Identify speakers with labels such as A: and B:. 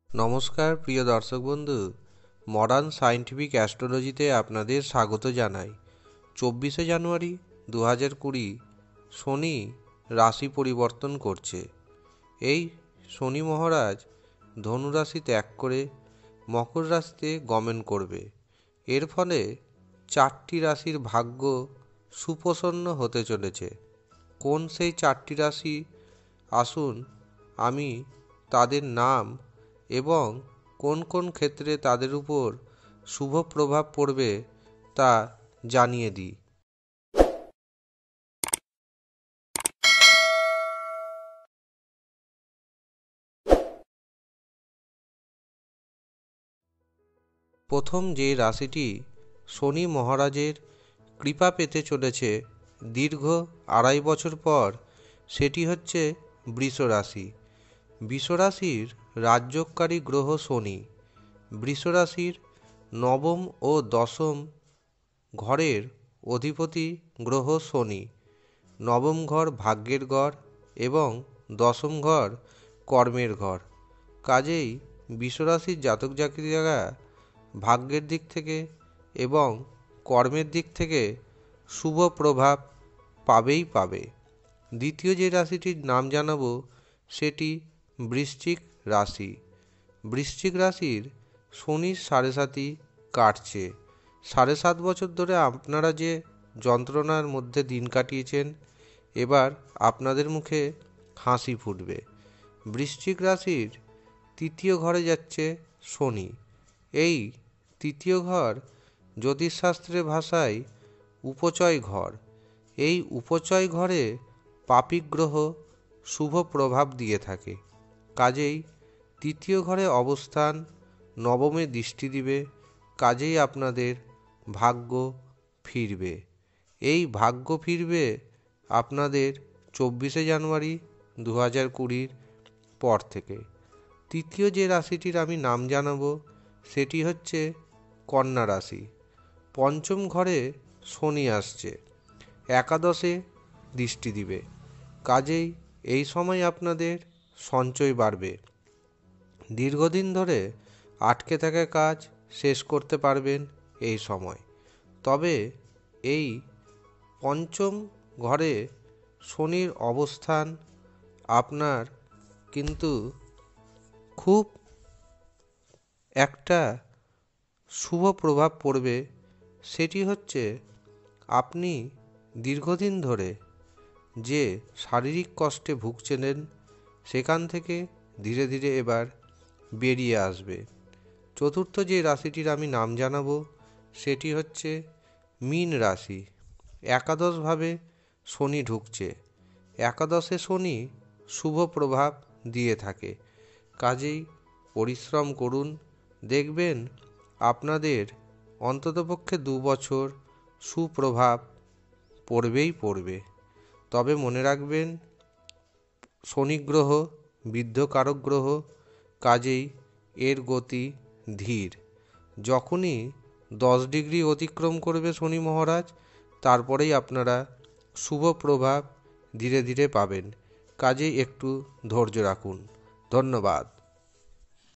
A: নমস্কার প্রিয় দর্শক বন্ধু, মডার্ন সায়েন্টিফিক অ্যাস্ট্রোলজিতে আপনাদের স্বাগত জানাই। 24শে জানুয়ারি 2020 শনি রাশি পরিবর্তন করছে। এই শনি মহারাজ ধনু রাশি ত্যাগ করে মকর রাশিতে গমন করবে। এর ফলে 4টি রাশির ভাগ্য সুপ্রসন্ন হতে চলেছে। কোন সেই 4টি রাশি? আসুন আমি তাদের নাম এবং কোন কোন ক্ষেত্রে তাদের উপর শুভ প্রভাব পড়বে তা জানিয়ে দিই। প্রথম যে রাশিটি শনি মহারাজের কৃপা পেতে চলেছে দীর্ঘ 2.5 বছর পর, সেটি হচ্ছে বৃষ রাশি। বৃষ রাশির রাজযোগকারী গ্রহ শনি। বৃষ রাশির নবম ও দশম ঘরের অধিপতি গ্রহ শনি। নবম ঘর ভাগ্যের ঘর এবং দশম ঘর কর্মের ঘর। কাজেই বৃষ রাশির জাতক জাতিকারা ভাগ্যের দিক থেকে এবং কর্মের দিক থেকে শুভ প্রভাব পাবেই পাবে। দ্বিতীয় যে রাশিটির নাম জানাবো সেটি বৃশ্চিক রাশি। বৃশ্চিক রাশির শনির 7.5 কাটছে। 7.5 বছর ধরে আপনারা যে যন্ত্রণার মধ্যে দিন কাটিয়েছেন, এবার আপনাদের মুখে হাসি ফুটবে। বৃশ্চিক রাশির তৃতীয় ঘরে যাচ্ছে শনি। এই তৃতীয় ঘর জ্যোতিষশাস্ত্রের ভাষায় উপচয় ঘর। এই উপচয় ঘরে পাপী গ্রহ শুভ প্রভাব দিয়ে থাকে। কাজেই তৃতীয় ঘরে অবস্থান নবমে দৃষ্টি দিবে। কাজেই আপনাদের ভাগ্য ফিরবে। এই ভাগ্য ফিরবে আপনাদের 24শে জানুয়ারি 2020 পর থেকে। তৃতীয় যে রাশিটির আমি নাম জানাবো সেটি হচ্ছে কন্যা রাশি। পঞ্চম ঘরে শনি আসছে, একাদশে দৃষ্টি দিবে। কাজেই এই সময় আপনাদের সঞ্চয় বাড়বে। দীর্ঘদিন ধরে আটকে থাকা কাজ শেষ করতে পারবেন এই সময়। তবে এই পঞ্চম ঘরে শনির অবস্থান আপনার কিন্তু খুব একটা শুভ প্রভাব পড়বে। সেটি হচ্ছে আপনি দীর্ঘদিন ধরে যে শারীরিক কষ্টে ভুগছিলেন সেখান থেকে ধীরে ধীরে এবার বেরিয়ে আসবে। চতুর্থ যে রাশিটির আমি নাম জানাবো সেটি হচ্ছে মীন রাশি। একাদশভাবে শনি ঢুকছে। একাদশে শনি শুভ প্রভাব দিয়ে থাকে। কাজেই পরিশ্রম করুন, দেখবেন আপনাদের অন্ততপক্ষে 2 বছর সুপ্রভাব পড়বেই পড়বে। তবে মনে রাখবেন শনি গ্রহ বিদ্ধকারক গ্রহ, কাজেই এর গতি ধীর। যখনই 10 ডিগ্রি অতিক্রম করবে শনি মহারাজ, তারপরেই আপনারা শুভ প্রভাব ধীরে ধীরে পাবেন। কাজেই একটু ধৈর্য রাখুন। ধন্যবাদ।